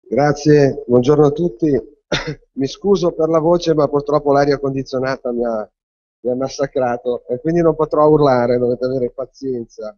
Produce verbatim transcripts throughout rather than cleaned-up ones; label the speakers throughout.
Speaker 1: Grazie, buongiorno a tutti. Mi scuso per la voce, ma purtroppo l'aria condizionata mi ha, mi ha massacrato e quindi non potrò urlare, dovete avere pazienza.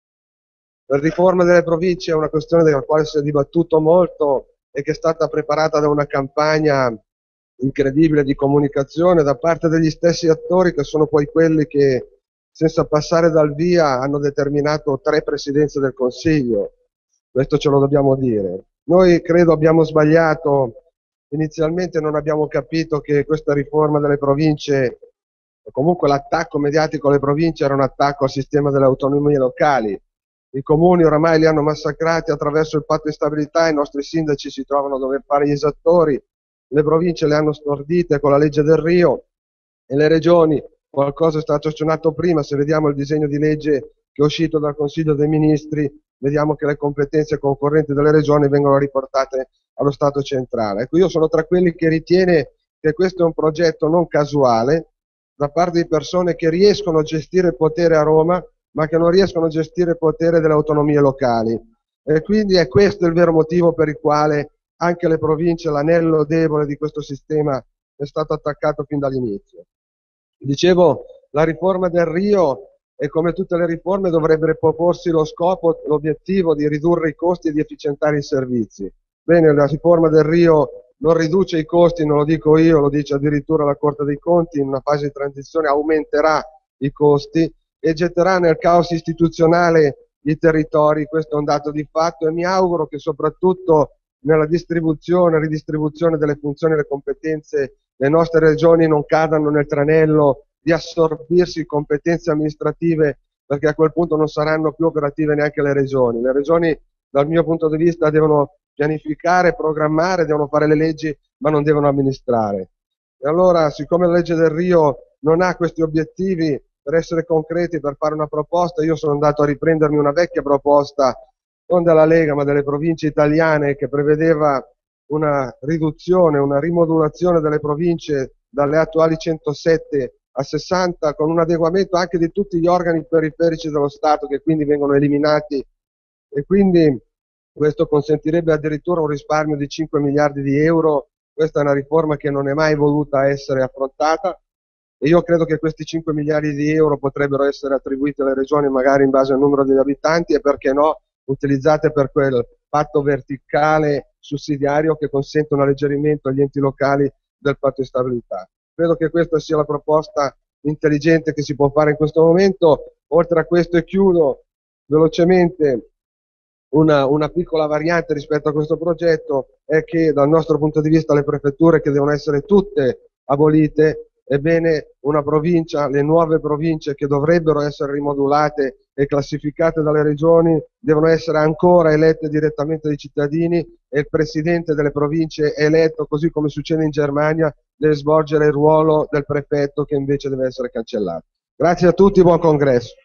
Speaker 1: La riforma delle province è una questione della quale si è dibattuto molto e che è stata preparata da una campagna incredibile di comunicazione da parte degli stessi attori che sono poi quelli che, senza passare dal via, hanno determinato tre presidenze del Consiglio. Questo ce lo dobbiamo dire. Noi credo abbiamo sbagliato, inizialmente non abbiamo capito che questa riforma delle province, o comunque l'attacco mediatico alle province era un attacco al sistema delle autonomie locali. I comuni oramai li hanno massacrati attraverso il patto di stabilità, i nostri sindaci si trovano a dover fare gli esattori, le province le hanno stordite con la legge del Rio e le regioni, qualcosa è stato accennato prima, se vediamo il disegno di legge che è uscito dal Consiglio dei Ministri, vediamo che le competenze concorrenti delle regioni vengono riportate allo Stato centrale. Ecco, io sono tra quelli che ritiene che questo è un progetto non casuale, da parte di persone che riescono a gestire il potere a Roma, ma che non riescono a gestire il potere delle autonomie locali. E quindi è questo il vero motivo per il quale anche le province, l'anello debole di questo sistema, è stato attaccato fin dall'inizio. Dicevo, la riforma del Rio, e come tutte le riforme, dovrebbe proporsi lo scopo, l'obiettivo di ridurre i costi e di efficientare i servizi. Bene, la riforma del Rio non riduce i costi, non lo dico io, lo dice addirittura la Corte dei Conti, in una fase di transizione aumenterà i costi e getterà nel caos istituzionale i territori, questo è un dato di fatto e mi auguro che soprattutto nella distribuzione e ridistribuzione delle funzioni e le competenze le nostre regioni non cadano nel tranello di assorbirsi competenze amministrative, perché a quel punto non saranno più operative neanche le regioni. Le regioni, dal mio punto di vista, devono pianificare, programmare, devono fare le leggi, ma non devono amministrare. E allora, siccome la legge del Rio non ha questi obiettivi, per essere concreti, per fare una proposta, io sono andato a riprendermi una vecchia proposta, non della Lega, ma delle province italiane, che prevedeva una riduzione, una rimodulazione delle province dalle attuali centosette a sessanta, con un adeguamento anche di tutti gli organi periferici dello Stato che quindi vengono eliminati e quindi questo consentirebbe addirittura un risparmio di cinque miliardi di euro. Questa è una riforma che non è mai voluta essere affrontata e io credo che questi cinque miliardi di euro potrebbero essere attribuiti alle regioni magari in base al numero degli abitanti e perché no utilizzate per quel patto verticale sussidiario che consente un alleggerimento agli enti locali del patto di stabilità. Credo che questa sia la proposta intelligente che si può fare in questo momento. Oltre a questo, e chiudo velocemente, una, una piccola variante rispetto a questo progetto è che dal nostro punto di vista le prefetture, che devono essere tutte abolite, ebbene una provincia, le nuove province che dovrebbero essere rimodulate e classificate dalle regioni devono essere ancora elette direttamente dai cittadini e il presidente delle province eletto, così come succede in Germania, deve svolgere il ruolo del prefetto che invece deve essere cancellato. Grazie a tutti, buon congresso.